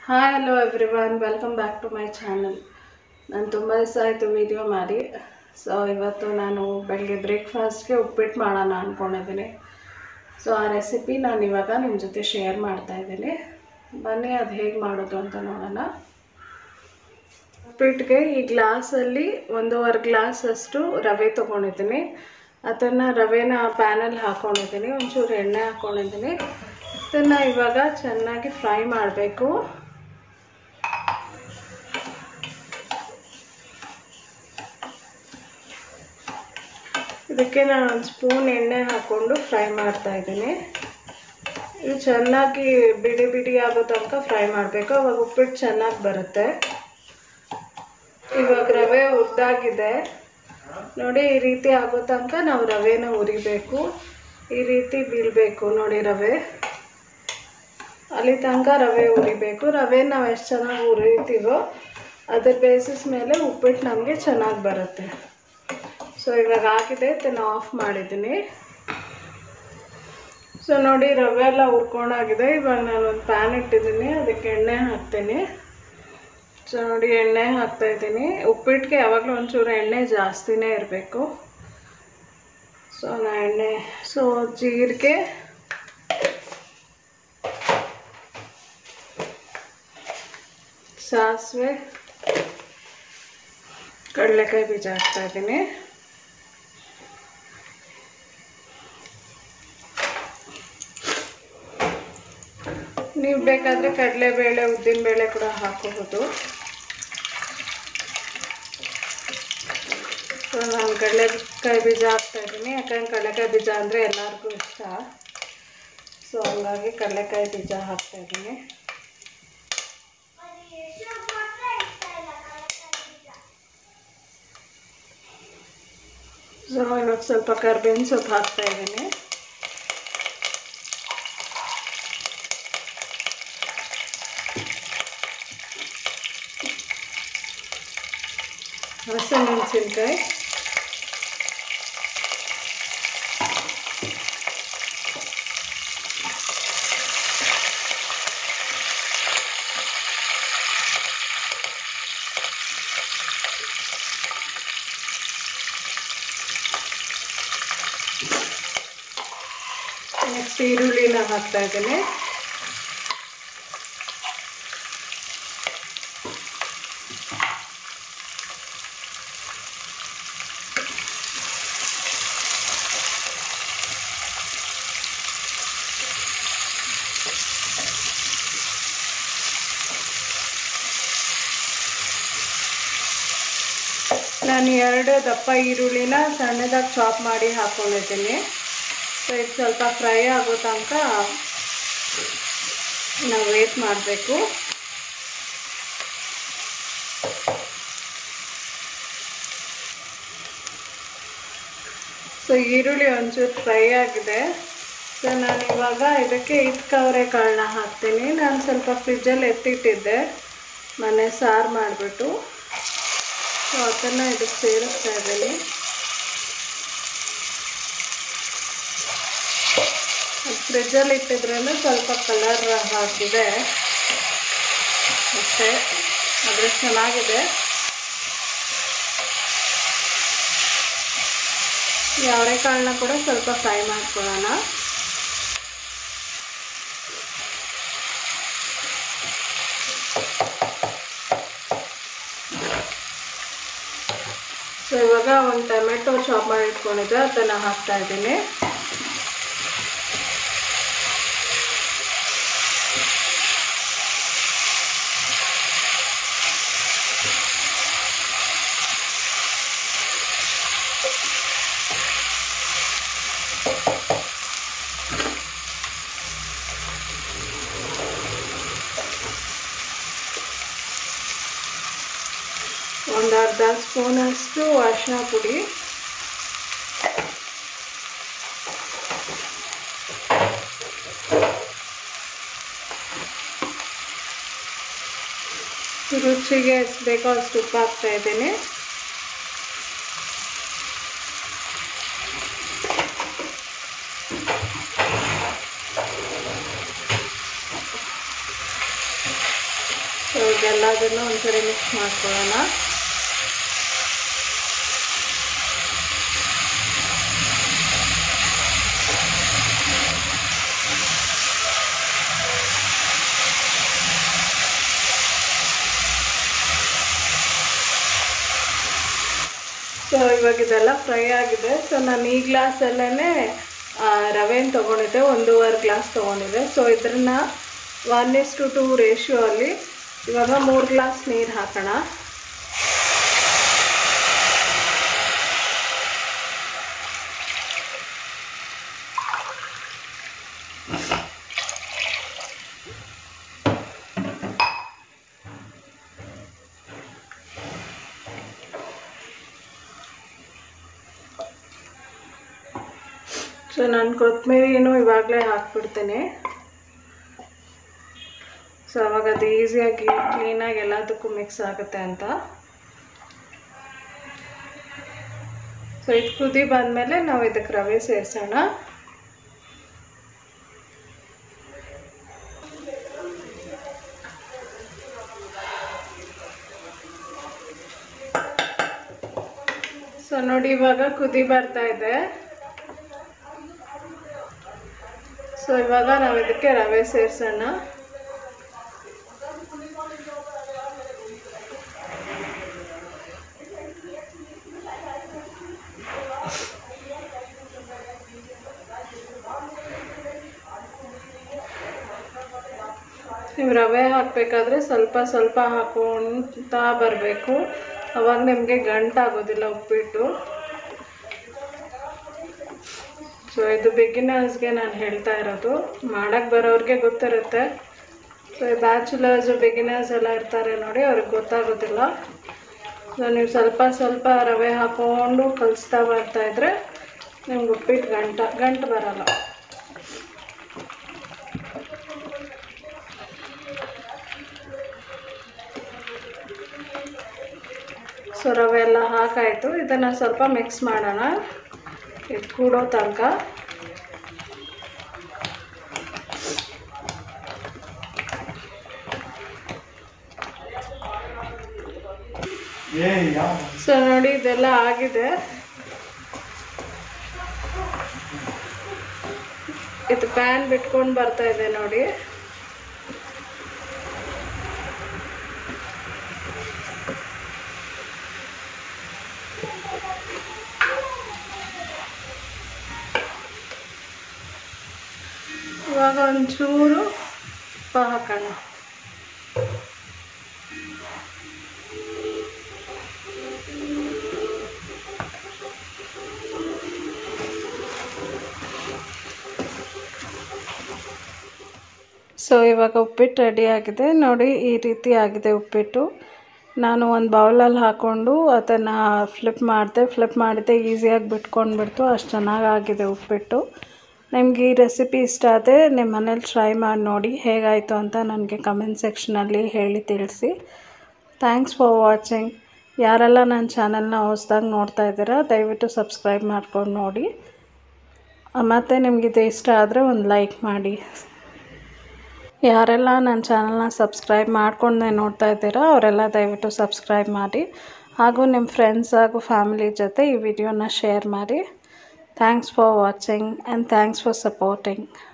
Hi hello everyone, welcome back to my channel. ನಾನು ತುಂಬ ದಿವಸ ಆಯಿತು ವೀಡಿಯೋ ಮಾಡಿ. ಸೊ ಇವತ್ತು ನಾನು ಬೆಳಗ್ಗೆ ಬ್ರೇಕ್ಫಾಸ್ಟ್ಗೆ ಉಪ್ಪಿಟ್ಟು ಮಾಡೋಣ ಅಂದ್ಕೊಂಡಿದ್ದೀನಿ. ಸೊ ಆ ರೆಸಿಪಿ ನಾನು ಇವಾಗ ನಿಮ್ಮ ಜೊತೆ ಶೇರ್ ಮಾಡ್ತಾಯಿದ್ದೀನಿ. ಬನ್ನಿ ಅದು ಹೇಗೆ ಮಾಡೋದು ಅಂತ ನೋಡೋಣ. ಉಪ್ಪಿಟ್ಟಿಗೆ ಈ ಗ್ಲಾಸಲ್ಲಿ 1.5 ಗ್ಲಾಸಷ್ಟು ರವೆ ತೊಗೊಂಡಿದ್ದೀನಿ. ಅದನ್ನು ರವೆನ ಪ್ಯಾನಲ್ಲಿ ಹಾಕ್ಕೊಂಡಿದ್ದೀನಿ, ಒಂಚೂರು ಎಣ್ಣೆ ಹಾಕ್ಕೊಂಡಿದ್ದೀನಿ. ಇದನ್ನು ಇವಾಗ ಚೆನ್ನಾಗಿ ಫ್ರೈ ಮಾಡಬೇಕು. ಇದಕ್ಕೆ ನಾನು 1 ಸ್ಪೂನ್ ಎಣ್ಣೆ ಹಾಕ್ಕೊಂಡು ಫ್ರೈ ಮಾಡ್ತಾಯಿದ್ದೀನಿ. ಇದು ಚೆನ್ನಾಗಿ ಬಿಡಿ ಬಿಡಿ ಆಗೋ ತನಕ ಫ್ರೈ ಮಾಡಬೇಕು, ಅವಾಗ ಉಪ್ಪಿಟ್ಟು ಚೆನ್ನಾಗಿ ಬರುತ್ತೆ. ಇವಾಗ ರವೆ ಹುರಿದಾಗಿದೆ ನೋಡಿ, ಈ ರೀತಿ ಆಗೋ ತನಕ ನಾವು ರವೆನ ಹುರಿಬೇಕು. ಈ ರೀತಿ ಬೀಳಬೇಕು ನೋಡಿ ರವೆ, ಅಲ್ಲಿ ತನಕ ರವೆ ಹುರಿಬೇಕು. ರವೆ ನಾವು ಎಷ್ಟು ಚೆನ್ನಾಗಿ ಹುರಿತೀವೋ ಅದ್ರ ಬೇಸಿಸ್ ಮೇಲೆ ಉಪ್ಪಿಟ್ಟು ನಮಗೆ ಚೆನ್ನಾಗಿ ಬರುತ್ತೆ. ಸೊ ಇವಾಗ ಆಗಿದೆ, ಇದನ್ನು ಆಫ್ ಮಾಡಿದ್ದೀನಿ. ಸೊ ನೋಡಿ ರವೆ ಎಲ್ಲ ಹುರ್ಕೊಂಡಾಗಿದೆ. ಇವಾಗ ನಾನು ಒಂದು ಪ್ಯಾನ್ ಇಟ್ಟಿದ್ದೀನಿ, ಅದಕ್ಕೆ ಎಣ್ಣೆ ಹಾಕ್ತೀನಿ. ಸೊ ನೋಡಿ ಎಣ್ಣೆ ಹಾಕ್ತಾಯಿದ್ದೀನಿ. ಉಪ್ಪಿಟ್ಟಿಗೆ ಯಾವಾಗಲೂ ಒಂಚೂರು ಎಣ್ಣೆ ಜಾಸ್ತಿನೇ ಇರಬೇಕು. ಸೊ ಎಣ್ಣೆ, ಸೊ ಜೀರಿಗೆ, ಸಾಸಿವೆ, ಕಡಲೆಕಾಯಿ ಬೀಜ ಹಾಕ್ತಾಯಿದ್ದೀನಿ. ನೀವು ಬೇಕಾದರೆ ಕಡಲೆಬೇಳೆ, ಉದ್ದಿನಬೇಳೆ ಕೂಡ ಹಾಕೋಬೋದು. ಸೊ ನಾನು ಕಡಲೆಕಾಯಿ ಬೀಜ ಹಾಕ್ತಾಯಿದ್ದೀನಿ, ಯಾಕಂದ್ರೆ ಕಡಲೆಕಾಯಿ ಬೀಜ ಅಂದರೆ ಎಲ್ಲರಿಗೂ ಇಷ್ಟ. ಸೊ ಹಂಗಾಗಿ ಕಡಲೆಕಾಯಿ ಬೀಜ ಹಾಕ್ತಾಯಿದ್ದೀನಿ. ಸೊ ಇವಾಗ ಸ್ವಲ್ಪ ಕರಿಬೇವಿನ ಸೊಪ್ಪು ಹಾಕ್ತಾಯಿದ್ದೀನಿ. ಹಸಿಮೆಣಸಿನ್ಕಾಯಿ, ನೆಕ್ಸ್ಟ್ ಈರುಳ್ಳಿನ ಹಾಕ್ತಾಯಿದ್ದೀನಿ. ನಾನು 2 ದಪ್ಪ ಈರುಳ್ಳಿನ ಸಣ್ಣದಾಗಿ ಚಾಪ್ ಮಾಡಿ ಹಾಕ್ಕೊಂಡಿದ್ದೀನಿ. ಸೊ ಇದು ಸ್ವಲ್ಪ ಫ್ರೈ ಆಗೋ ತನಕ ನಾವು ವೇಟ್ ಮಾಡಬೇಕು. ಸೊ ಈರುಳ್ಳಿ ಒಂಚೂರು ಫ್ರೈ ಆಗಿದೆ. ಸೊ ನಾನು ಇವಾಗ ಇದಕ್ಕೆ ಅವರೆಕಾಳನ್ನ ಹಾಕ್ತೀನಿ. ನಾನು ಸ್ವಲ್ಪ ಫ್ರಿಜ್ಜಲ್ಲಿ ಎತ್ತಿಟ್ಟಿದ್ದೆ ಮನೆ ಸಾರು ಮಾಡಿಬಿಟ್ಟು. ಸೊ ಅದನ್ನು ಇದಕ್ಕೆ ಸೇರಿಸ್ತಾ ಇದ್ದೀನಿ. ಫ್ರಿಜ್ಜಲ್ಲಿ ಇಟ್ಟಿದ್ರಿಂದ ಸ್ವಲ್ಪ ಕಲರ್ ಹಾಕಿದೆ ಅಷ್ಟೇ, ಆದರೆ ಚೆನ್ನಾಗಿದೆ. ಈ ಅವರೆಕಾಳನ್ನ ಕೂಡ ಸ್ವಲ್ಪ ಫ್ರೈ ಮಾಡ್ಕೊಳ್ಳೋಣ. ಸೊ ಇವಾಗ ಒಂದು ಟೊಮೆಟೊ ಚಾಪ್ ಮಾಡಿ ಇಟ್ಕೊಂಡಿದ್ದೆ, ಅದನ್ನು ಹಾಕ್ತಾಯಿದ್ದೀನಿ. ಒಂದು ಅರ್ಧ ಸ್ಪೂನಷ್ಟು ಅರಿಶಿನ ಪುಡಿ, ರುಚಿಗೆ ಎಷ್ಟು ಬೇಕೋ ಅಷ್ಟು ಉಪ್ಪು ಹಾಕ್ತಾಯಿದ್ದೀನಿ. ಸೊ ಇದೆಲ್ಲದನ್ನು ಒಂದ್ಸರಿ ಮಿಕ್ಸ್ ಮಾಡ್ಕೊಳ್ಳೋಣ. ಸೊ ಇವಾಗ ಇದೆಲ್ಲ ಫ್ರೈ ಆಗಿದೆ. ಸೊ ನಾನು ಈ ಗ್ಲಾಸಲ್ಲೇ ರವೆನ ತೊಗೊಂಡಿದ್ದೆ, 1.5 ಗ್ಲಾಸ್ ತೊಗೊಂಡಿದ್ದೆ. ಸೊ ಇದನ್ನು 1:2 ರೇಷಿಯೋ ಅಲ್ಲಿ ಇವಾಗ 3 ಗ್ಲಾಸ್ ನೀರು ಹಾಕೋಣ. ಸೊ ನಾನು ಕೊತ್ತಂಬರಿನೂ ಇವಾಗಲೇ ಹಾಕ್ಬಿಡ್ತೀನಿ. ಸೊ ಅವಾಗ ಅದು ಈಸಿಯಾಗಿ ಕ್ಲೀನಾಗಿ ಎಲ್ಲದಕ್ಕೂ ಮಿಕ್ಸ್ ಆಗುತ್ತೆ ಅಂತ. ಸೊ ಇದು ಕುದಿ ಬಂದಮೇಲೆ ನಾವು ಇದಕ್ಕೆ ರವೆ ಸೇರಿಸೋಣ. ಸೊ ನೋಡಿ ಇವಾಗ ಕುದಿ ಬರ್ತಾ ಇದೆ. ಸೊ ಇವಾಗ ನಾವು ಇದಕ್ಕೆ ರವೆ ಸೇರಿಸೋಣ. ನೀವು ರವೆ ಹಾಕಬೇಕಾದ್ರೆ ಸ್ವಲ್ಪ ಸ್ವಲ್ಪ ಹಾಕ್ಕೊಳ್ತಾ ಬರಬೇಕು, ಅವಾಗ ನಿಮಗೆ ಗಂಟಾಗೋದಿಲ್ಲ ಉಪ್ಪಿಟ್ಟು. ಸೊ ಇದು ಬಿಗಿನರ್ಸ್ಗೆ ನಾನು ಹೇಳ್ತಾ ಇರೋದು, ಮಾಡೋಕ್ಕೆ ಬರೋರಿಗೆ ಗೊತ್ತಿರುತ್ತೆ. ಸೊ ಬ್ಯಾಚುಲರ್ಸು ಬಿಗಿನರ್ಸ್ ಎಲ್ಲ ಇರ್ತಾರೆ ನೋಡಿ, ಅವ್ರಿಗೆ ಗೊತ್ತಾಗೋದಿಲ್ಲ. ಸೊ ನೀವು ಸ್ವಲ್ಪ ಸ್ವಲ್ಪ ರವೆ ಹಾಕ್ಕೊಂಡು ಕಲಿಸ್ತಾ ಬರ್ತಾಯಿದ್ರೆ ನಿಮ್ಗೆ ಉಪ್ಪಿಟ್ಟು ಗಂಟು ಬರೋಲ್ಲ. ಸೊ ರವೆ ಎಲ್ಲ ಹಾಕಾಯಿತು. ಇದನ್ನು ಸ್ವಲ್ಪ ಮಿಕ್ಸ್ ಮಾಡೋಣ ಇದು ಕೂಡೋ ತನಕ. ಸೊ ನೋಡಿ ಇದೆಲ್ಲ ಆಗಿದೆ. ಇದು ಪ್ಯಾನ್ ಬಿಟ್ಕೊಂಡು ಬರ್ತಾ ಇದೆ ನೋಡಿ. ಇವಾಗ ಒಂಚೂರು ಉಪ್ಪು ಹಾಕೋಣ. ಸೊ ಇವಾಗ ಉಪ್ಪಿಟ್ಟು ರೆಡಿ ಆಗಿದೆ ನೋಡಿ, ಈ ರೀತಿ ಆಗಿದೆ ಉಪ್ಪಿಟ್ಟು. ನಾನು ಒಂದು ಬೌಲಲ್ಲಿ ಹಾಕ್ಕೊಂಡು ಅದನ್ನು ಫ್ಲಿಪ್ ಮಾಡಿದೆ ಈಸಿಯಾಗಿ ಬಿಟ್ಕೊಂಡ್ಬಿಡ್ತು. ಅಷ್ಟು ಚೆನ್ನಾಗಾಗಿದೆ ಉಪ್ಪಿಟ್ಟು. ನಿಮ್ಗೆ ಈ ರೆಸಿಪಿ ಇಷ್ಟ ಆದರೆ ನಿಮ್ಮ ಮನೇಲಿ ಟ್ರೈ ಮಾಡಿ ನೋಡಿ, ಹೇಗಾಯಿತು ಅಂತ ನನಗೆ ಕಮೆಂಟ್ ಸೆಕ್ಷನಲ್ಲಿ ಹೇಳಿ ತಿಳಿಸಿ. Thanks for watching. ಯಾರೆಲ್ಲ ನನ್ನ ಚಾನಲ್ನ ಹೊಸ್ದಾಗಿ ನೋಡ್ತಾ ಇದ್ದೀರಾ ದಯವಿಟ್ಟು ಸಬ್ಸ್ಕ್ರೈಬ್ ಮಾಡ್ಕೊಂಡು ನೋಡಿ. ಮತ್ತು ನಿಮಗಿದು ಇಷ್ಟ ಆದರೆ ಒಂದು ಲೈಕ್ ಮಾಡಿ. ಯಾರೆಲ್ಲ ನನ್ನ ಚಾನಲ್ನ ಸಬ್ಸ್ಕ್ರೈಬ್ ಮಾಡ್ಕೊಂಡೆ ನೋಡ್ತಾ ಇದ್ದೀರಾ ಅವರೆಲ್ಲ ದಯವಿಟ್ಟು ಸಬ್ಸ್ಕ್ರೈಬ್ ಮಾಡಿ. ಹಾಗೂ ನಿಮ್ಮ ಫ್ರೆಂಡ್ಸ್ ಹಾಗೂ ಫ್ಯಾಮಿಲಿ ಜೊತೆ ಈ ವಿಡಿಯೋನ ಶೇರ್ ಮಾಡಿ. Thanks for watching and thanks for supporting.